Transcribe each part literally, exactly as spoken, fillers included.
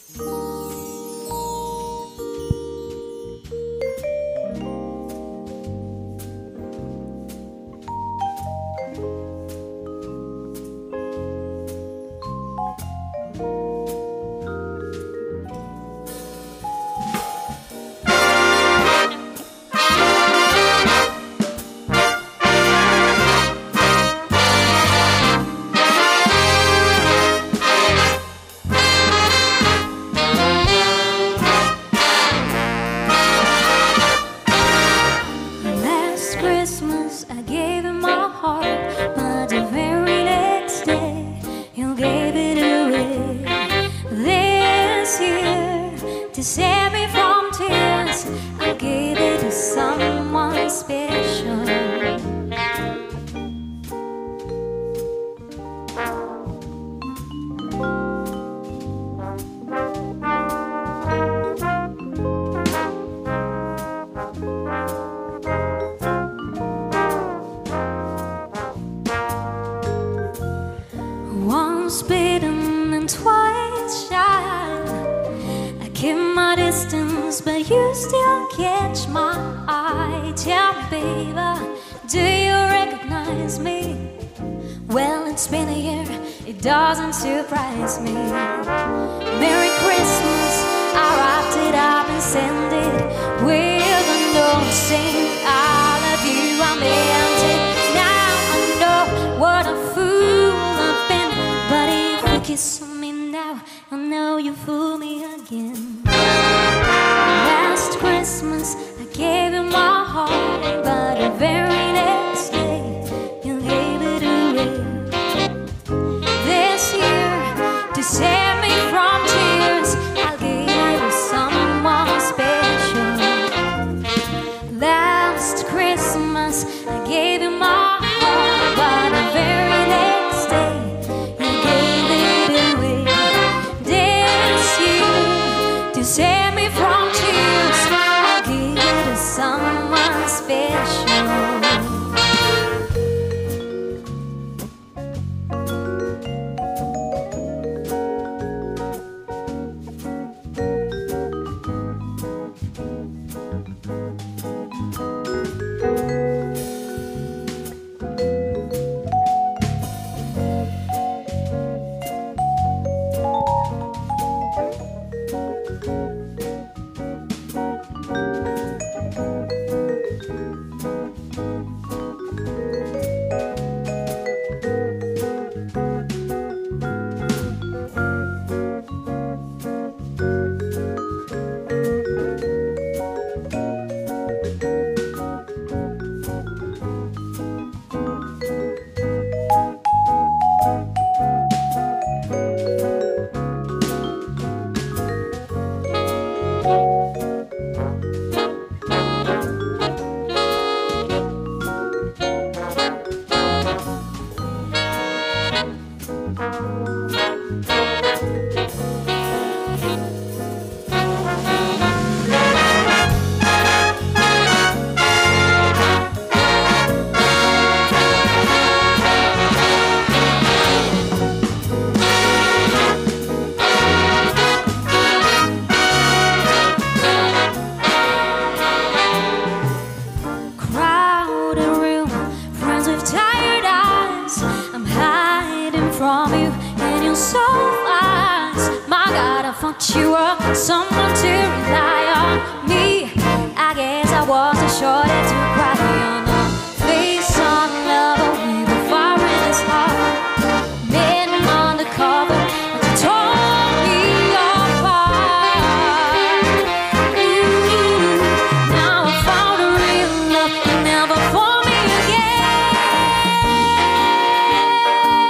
Surprise me. Merry Christmas, I wrapped it up and sent it with a note saying I love you, I meant it. Now I know what a fool I've been, but if you kiss me now, I know you fool me again. Last Christmas I gave you my heart, but the very next day you gave it away. This year, to save me from tears, I'll give it to someone special. Last Christmas, I gave you my heart, but the very next day, you gave it away. This year, to save me from tears, I'll give it to someone special.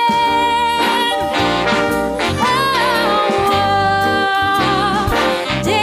Day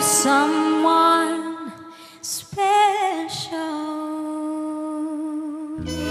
someone special.